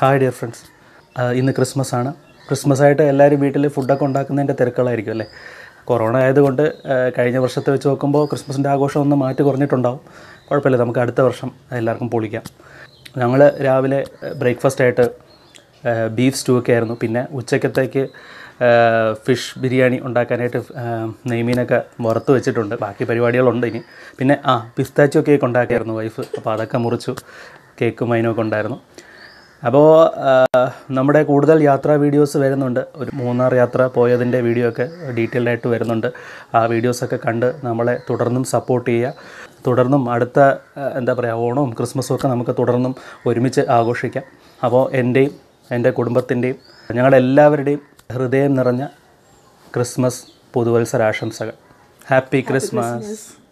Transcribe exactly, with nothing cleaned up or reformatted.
Hi dear friends, ഇന്ന് Christmas ആണ്. Christmas ആയിട്ട് എല്ലാവരും വീട്ടിൽ ഫുഡൊക്കെ ഉണ്ടാക്കുന്നതിൻ്റെ തിരക്കുകളായിരിക്കും അല്ലേ. കൊറോണ ആയതുകൊണ്ട് കഴിഞ്ഞ വർഷത്തെ വെച്ച് നോക്കുമ്പോൾ ക്രിസ്മസിൻ്റെ ആഘോഷം ഒന്ന് മാറ്റി കുറഞ്ഞിട്ടുണ്ടാവും. കുഴപ്പമില്ല, നമുക്ക് അടുത്ത വർഷം എല്ലാവർക്കും പൊളിക്കാം. ഞങ്ങൾ രാവിലെ ബ്രേക്ക്ഫാസ്റ്റായിട്ട് ബീഫ് സ്റ്റൂ ഒക്കെ ആയിരുന്നു. പിന്നെ ഉച്ചക്കത്തേക്ക് ഫിഷ് ബിരിയാണി ഉണ്ടാക്കാനായിട്ട് നെയ്മീനൊക്കെ വറുത്ത് വെച്ചിട്ടുണ്ട്. ബാക്കി പരിപാടികളുണ്ട് ഇനി. പിന്നെ ആ പിസ്താച്ചോ കേക്ക് ഉണ്ടാക്കിയായിരുന്നു വൈഫ്, അപ്പോൾ അതൊക്കെ മുറിച്ചു. കേക്കും വൈനൊക്കെ ഉണ്ടായിരുന്നു. അപ്പോൾ നമ്മുടെ കൂടുതൽ യാത്രാ വീഡിയോസ് വരുന്നുണ്ട്. ഒരു മൂന്നാർ യാത്ര പോയതിൻ്റെ വീഡിയോ ഒക്കെ ഡീറ്റെയിൽഡായിട്ട് വരുന്നുണ്ട്. ആ വീഡിയോസൊക്കെ കണ്ട് നമ്മളെ തുടർന്നും സപ്പോർട്ട് ചെയ്യുക. തുടർന്നും അടുത്ത എന്താ പറയുക ഓണവും ക്രിസ്മസും ഒക്കെ നമുക്ക് തുടർന്നും ഒരുമിച്ച് ആഘോഷിക്കാം. അപ്പോൾ എൻ്റെയും എൻ്റെ കുടുംബത്തിൻ്റെയും ഞങ്ങളുടെ എല്ലാവരുടെയും ഹൃദയം നിറഞ്ഞ ക്രിസ്മസ് പുതുവത്സരാശംസകൾ. Happy Christmas.